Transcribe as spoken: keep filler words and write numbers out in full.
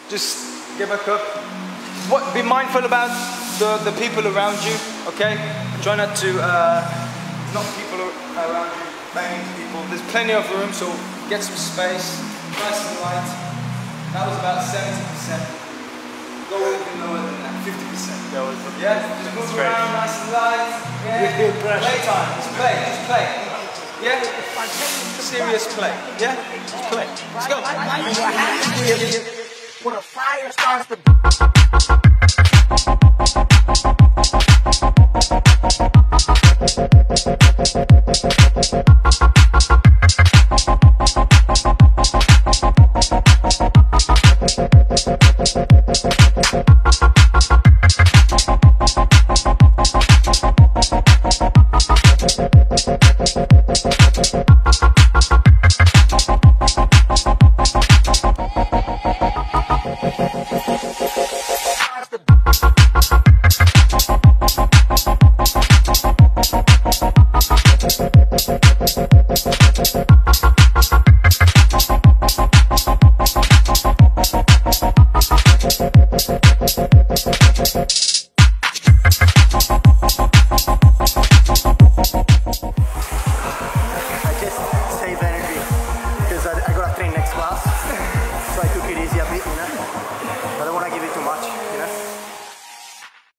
just get back up. What, be mindful about the, the people around you, okay? Try not to uh, knock people around you, bang people. There's plenty of room, so get some space, nice and light. That was about seventy percent. Go even lower than that, fifty percent. Yeah, just move straight. around nice and light. Yeah, play time, just play, just play. Yeah, serious play. Yeah, just play. Let's go. When a fire starts to